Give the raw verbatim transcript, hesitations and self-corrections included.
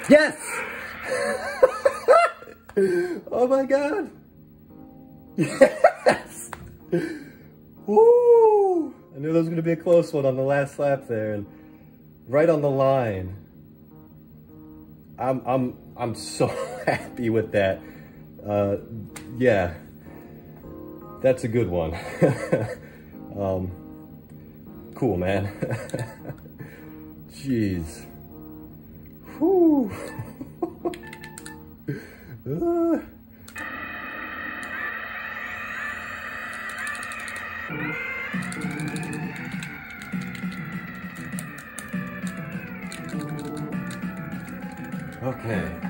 Yes! Oh my God. Yes! Woo! I knew there was going to be a close one on the last lap there, and right on the line. I'm I'm I'm so happy with that. Uh, yeah, that's a good one. um, cool, man. Jeez. Whew. uh. Okay.